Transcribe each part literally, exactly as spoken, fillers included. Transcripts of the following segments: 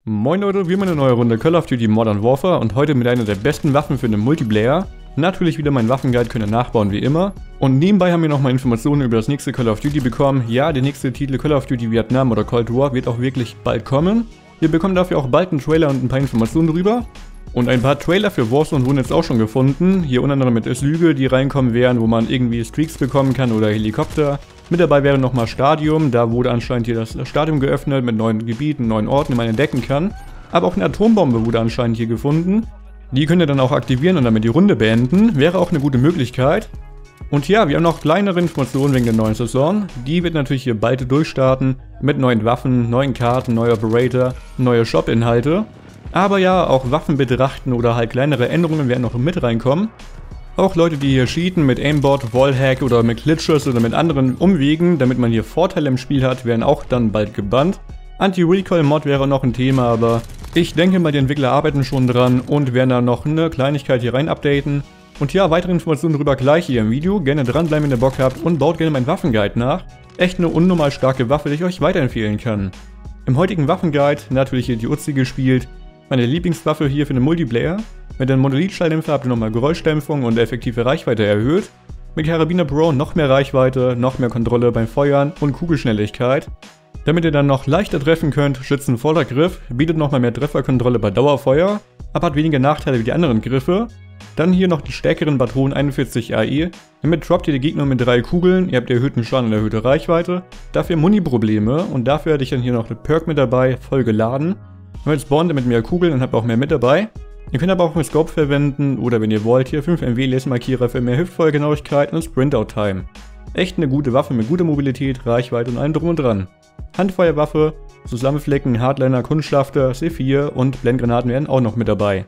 Moin Leute, wir haben eine neue Runde Call of Duty Modern Warfare und heute mit einer der besten Waffen für den Multiplayer. Natürlich wieder mein Waffenguide, könnt ihr nachbauen wie immer. Und nebenbei haben wir nochmal Informationen über das nächste Call of Duty bekommen. Ja, der nächste Titel Call of Duty Vietnam oder Cold War wird auch wirklich bald kommen. Wir bekommen dafür auch bald einen Trailer und ein paar Informationen drüber. Und ein paar Trailer für Warzone wurden jetzt auch schon gefunden. Hier unter anderem mit Lüge, die reinkommen werden, wo man irgendwie Streaks bekommen kann oder Helikopter. Mit dabei wäre nochmal Stadium, da wurde anscheinend hier das Stadium geöffnet mit neuen Gebieten, neuen Orten, die man entdecken kann. Aber auch eine Atombombe wurde anscheinend hier gefunden. Die könnt ihr dann auch aktivieren und damit die Runde beenden. Wäre auch eine gute Möglichkeit. Und ja, wir haben noch kleinere Informationen wegen der neuen Saison. Die wird natürlich hier bald durchstarten mit neuen Waffen, neuen Karten, neue Operator, neue Shop-Inhalte. Aber ja, auch Waffen betrachten oder halt kleinere Änderungen werden noch mit reinkommen. Auch Leute, die hier cheaten mit Aimbot, Wallhack oder mit Glitches oder mit anderen Umwegen, damit man hier Vorteile im Spiel hat, werden auch dann bald gebannt. Anti-Recoil-Mod wäre noch ein Thema, aber ich denke mal, die Entwickler arbeiten schon dran und werden da noch eine Kleinigkeit hier rein updaten. Und ja, weitere Informationen darüber gleich hier im Video. Gerne dranbleiben, wenn ihr Bock habt und baut gerne meinen Waffenguide nach. Echt eine unnormal starke Waffe, die ich euch weiterempfehlen kann. Im heutigen Waffenguide natürlich hier die Uzi gespielt. Meine Lieblingswaffe hier für den Multiplayer. Mit dem Monolith-Schalldämpfer habt ihr nochmal Geräuschdämpfung und effektive Reichweite erhöht. Mit Karabiner Pro noch mehr Reichweite, noch mehr Kontrolle beim Feuern und Kugelschnelligkeit. Damit ihr dann noch leichter treffen könnt, schützenvoller Griff, bietet nochmal mehr Trefferkontrolle bei Dauerfeuer, aber hat weniger Nachteile wie die anderen Griffe. Dann hier noch die stärkeren Patronen einundvierzig A E. Damit droppt ihr die Gegner mit drei Kugeln, ihr habt erhöhten Schaden und erhöhte Reichweite. Dafür Muni-Probleme und dafür hatte ich dann hier noch eine Perk mit dabei, voll geladen. Damit spawnt ihr mit mehr Kugeln und habt auch mehr mit dabei. Ihr könnt aber auch einen Scope verwenden oder wenn ihr wollt hier fünf M W-Lasermarkierer für mehr Hüftfeuergenauigkeit und Sprint-Out-Time. Echt eine gute Waffe mit guter Mobilität, Reichweite und allem drum und dran. Handfeuerwaffe, Zusammenflecken, Hardliner, Kundschafter, C vier und Blendgranaten wären auch noch mit dabei.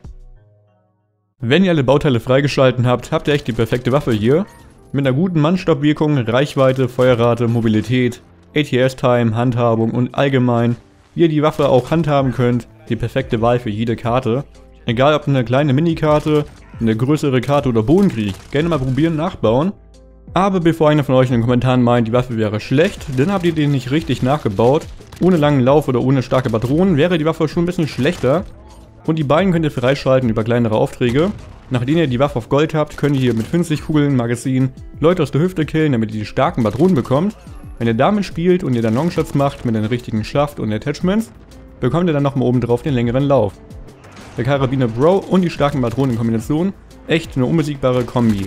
Wenn ihr alle Bauteile freigeschalten habt, habt ihr echt die perfekte Waffe hier. Mit einer guten Mannstoppwirkung, Reichweite, Feuerrate, Mobilität, A T S-Time, Handhabung und allgemein, wie ihr die Waffe auch handhaben könnt, die perfekte Wahl für jede Karte. Egal ob eine kleine Minikarte, eine größere Karte oder Bodenkrieg, gerne mal probieren, nachbauen. Aber bevor einer von euch in den Kommentaren meint, die Waffe wäre schlecht, dann habt ihr den nicht richtig nachgebaut. Ohne langen Lauf oder ohne starke Patronen wäre die Waffe schon ein bisschen schlechter. Und die beiden könnt ihr freischalten über kleinere Aufträge. Nachdem ihr die Waffe auf Gold habt, könnt ihr hier mit fünfzig Kugeln Magazin Leute aus der Hüfte killen, damit ihr die starken Patronen bekommt. Wenn ihr damit spielt und ihr dann Longshots macht mit den richtigen Schaft und Attachments, bekommt ihr dann nochmal oben drauf den längeren Lauf. Der Karabiner Bro und die starken Patronen in Kombination, echt eine unbesiegbare Kombi.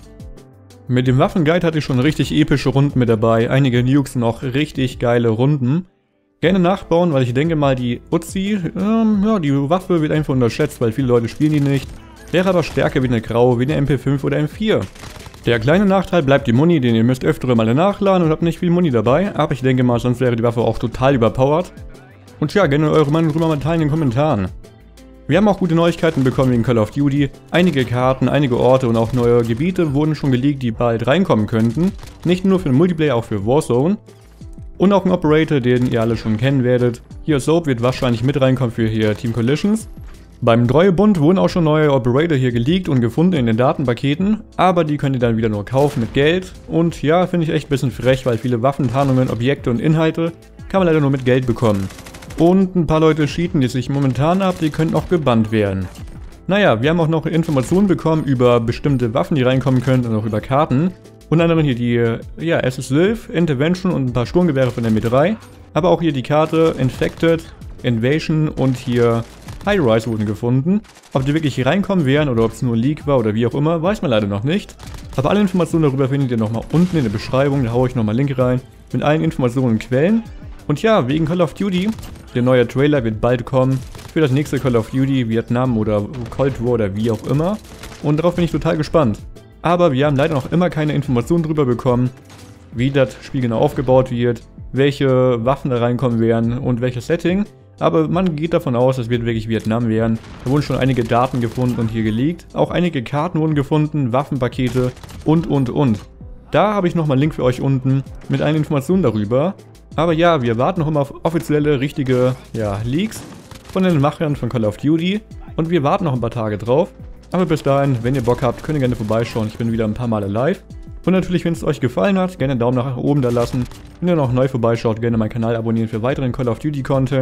Mit dem Waffenguide hatte ich schon richtig epische Runden mit dabei, einige Nukes und auch richtig geile Runden. Gerne nachbauen, weil ich denke mal die Uzi, ähm, ja die Waffe wird einfach unterschätzt, weil viele Leute spielen die nicht. Wäre aber stärker wie eine Graue, wie eine M P fünf oder M vier. Der kleine Nachteil bleibt die Muni, den ihr müsst öftere Male nachladen und habt nicht viel Muni dabei, aber ich denke mal, sonst wäre die Waffe auch total überpowered. Und ja, gerne eure Meinung drüber mal teilen in den Kommentaren. Wir haben auch gute Neuigkeiten bekommen wegen Call of Duty. Einige Karten, einige Orte und auch neue Gebiete wurden schon geleakt, die bald reinkommen könnten. Nicht nur für den Multiplayer, auch für Warzone. Und auch ein Operator, den ihr alle schon kennen werdet. Hier Soap wird wahrscheinlich mit reinkommen für hier Team Collisions. Beim Treuebund wurden auch schon neue Operator hier geleakt und gefunden in den Datenpaketen, aber die könnt ihr dann wieder nur kaufen mit Geld. Und ja, finde ich echt ein bisschen frech, weil viele Waffentarnungen, Objekte und Inhalte kann man leider nur mit Geld bekommen. Und ein paar Leute cheaten, die sich momentan ab, die könnten auch gebannt werden. Naja, wir haben auch noch Informationen bekommen über bestimmte Waffen, die reinkommen können und auch über Karten. Unter anderem hier die ja, S S Sylph, Intervention und ein paar Sturmgewehre von der M drei. Aber auch hier die Karte Infected, Invasion und hier High Rise wurden gefunden. Ob die wirklich hier reinkommen werden oder ob es nur ein Leak war oder wie auch immer, weiß man leider noch nicht. Aber alle Informationen darüber findet ihr nochmal unten in der Beschreibung, da haue ich nochmal einen Link rein mit allen Informationen und Quellen. Und ja, wegen Call of Duty, der neue Trailer wird bald kommen für das nächste Call of Duty Vietnam oder Cold War oder wie auch immer. Und darauf bin ich total gespannt. Aber wir haben leider noch immer keine Informationen darüber bekommen, wie das Spiel genau aufgebaut wird, welche Waffen da reinkommen werden und welches Setting. Aber man geht davon aus, es wird wirklich Vietnam werden. Da wurden schon einige Daten gefunden und hier geleakt. Auch einige Karten wurden gefunden, Waffenpakete und und und. Da habe ich nochmal einen Link für euch unten mit allen Informationen darüber. Aber ja, wir warten noch immer auf offizielle, richtige ja, Leaks von den Machern von Call of Duty. Und wir warten noch ein paar Tage drauf. Aber bis dahin, wenn ihr Bock habt, könnt ihr gerne vorbeischauen. Ich bin wieder ein paar Male live. Und natürlich, wenn es euch gefallen hat, gerne einen Daumen nach oben da lassen. Wenn ihr noch neu vorbeischaut, gerne meinen Kanal abonnieren für weiteren Call of Duty Content.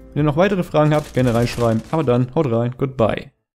Wenn ihr noch weitere Fragen habt, gerne reinschreiben. Aber dann, haut rein, goodbye.